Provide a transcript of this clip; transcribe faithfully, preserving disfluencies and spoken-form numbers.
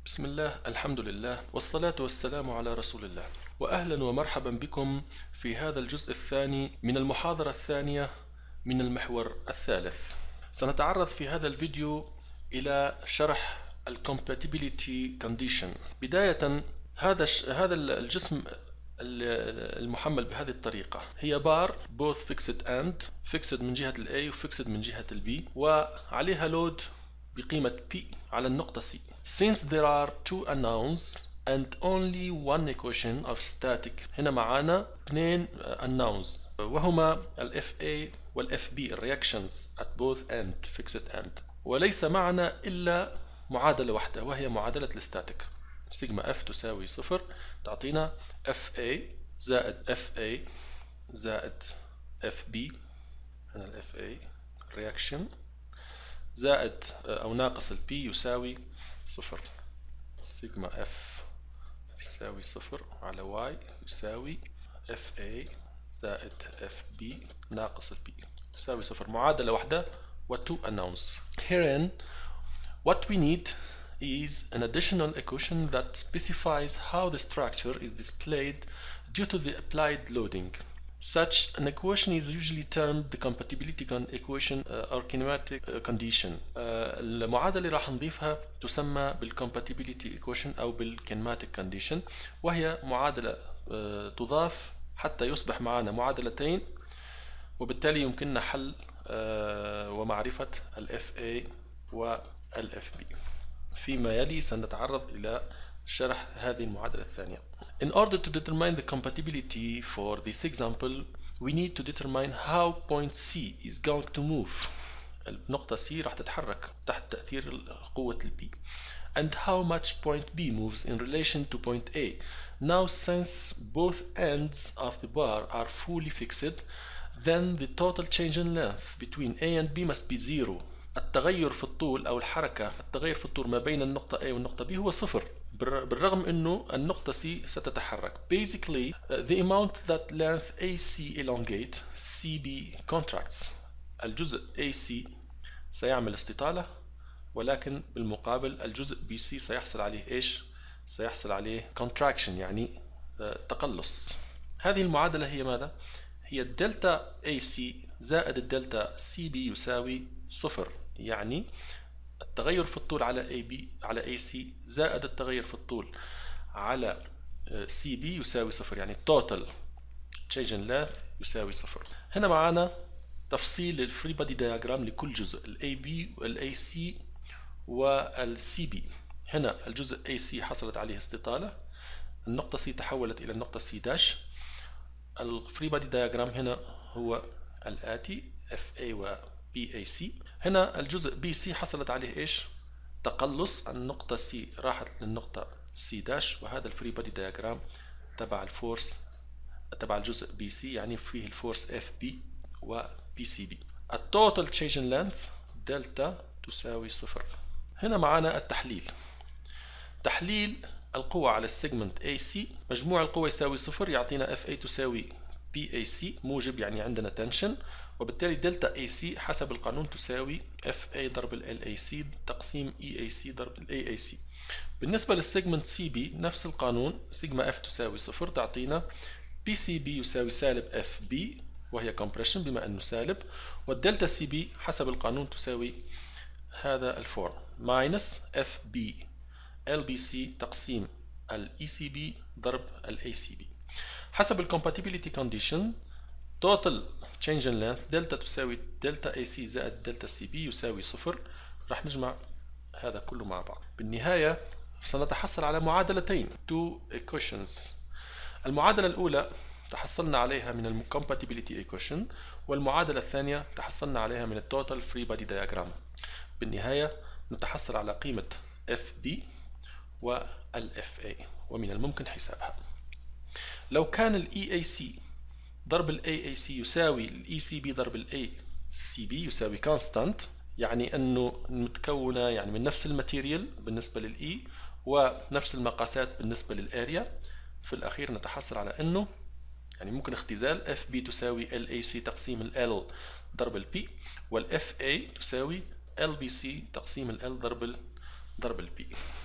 بسم الله، الحمد لله، والصلاة والسلام على رسول الله. وأهلا ومرحبا بكم في هذا الجزء الثاني من المحاضرة الثانية من المحور الثالث. سنتعرض في هذا الفيديو إلى شرح ال Compatibility Condition. بداية، هذا هذا الجسم المحمل بهذه الطريقة هي بار both fixed and fixed من جهة ال A و fixed من جهة ال B، وعليها لود بقيمة P على النقطة C. Since there are two unknowns and only one equation of static، هنا معانا اثنين unknowns وهما ال F A وال F B reactions at both end fixed end، وليس معنا إلا معادلة واحدة وهي معادلة الستاتيك. سيجما F تساوي صفر تعطينا F A زائد F A زائد F B، هنا ال F A reaction زائد أو ناقص ال P يساوي صفر. سيجما F يساوي صفر على Y يساوي F A زائد F B ناقص ال P يساوي صفر. معادلة واحدة و two unknowns. Herein what we need is an additional equation that specifies how the structure is displayed due to the applied loading. Such an equation is usually termed the compatibility equation or kinematic condition. المعادلة اللي راح نضيفها تسمى بالcompatibility equation أو بالkinematic condition، وهي معادلة تضاف حتى يصبح معنا معادلتين، وبالتالي يمكننا حل ومعرفة ال F A وال F B. فيما يلي سنتعرض إلى شرح هذه المعادلة الثانية. In order to determine the compatibility for this example, we need to determine how point C is going to move. النقطة C راح تتحرك تحت تأثير قوة ال P. And how much point B moves in relation to point A. Now, since both ends of the bar are fully fixed, then the total change in length between A and B must be zero. التغير في الطول أو الحركة التغير في الطول ما بين النقطة A والنقطة B هو صفر، بالرغم أنه النقطة C ستتحرك. Basically, uh, the amount that length A C elongate C B contracts. الجزء A C سيعمل استطالة، ولكن بالمقابل الجزء B C سيحصل عليه إيش؟ سيحصل عليه contraction، يعني uh, تقلص. هذه المعادلة هي ماذا؟ هي الدلتا A C زائد الدلتا C B يساوي صفر، يعني التغير في الطول على A B على A C زائد التغير في الطول على C B يساوي صفر، يعني total change in length يساوي صفر. هنا معانا تفصيل الفري بادي دياجرام لكل جزء ال A B وال A C وال C B. هنا الجزء A C حصلت عليه استطالة، النقطة C تحولت إلى النقطة C داش. الفري بادي دياجرام هنا هو الآتي F A و B A C. هنا الجزء B C حصلت عليه إيش؟ تقلص، النقطة C راحت للنقطة C داش، وهذا الفري بادي دياجرام تبع الفورس تبع الجزء B C، يعني فيه الفورس F B و B C B. التوتال تشينج ان لينث دلتا تساوي صفر. هنا معانا التحليل. تحليل القوة على السيجمنت A C، مجموع القوة يساوي صفر، يعطينا F A تساوي B A C موجب، يعني عندنا تنشن، وبالتالي دلتا A C حسب القانون تساوي F A ضرب ال L A C تقسيم E A C ضرب ال A A C. بالنسبة للسيجمنت C B نفس القانون، سيجما F تساوي صفر تعطينا B C B يساوي سالب F B وهي compression بما أنه سالب، والدلتا C B حسب القانون تساوي هذا الفورم minus F B L B C تقسيم ال E C B ضرب ال A C B. حسب ال compatibility condition total change in length دلتا تساوي دلتا A C زائد دلتا C B يساوي صفر. راح نجمع هذا كله مع بعض. بالنهاية سنتحصل على معادلتين two equations. المعادلة الأولى تحصلنا عليها من ال compatibility equation، والمعادلة الثانية تحصلنا عليها من ال total free body diagram. بالنهاية نتحصل على قيمة F B وال F A، ومن الممكن حسابها. لو كان ال E A C ضرب ال A A C يساوي ال E C B ضرب ال A C B يساوي constant، يعني أنه متكونة يعني من نفس الماتيريال بالنسبة لل E ونفس المقاسات بالنسبة للاريا، في الأخير نتحصل على أنه يعني ممكن اختزال F B تساوي L A C تقسيم ال L ضرب ال P، وال F A تساوي L B C تقسيم ال L ضرب ال ضرب ال P.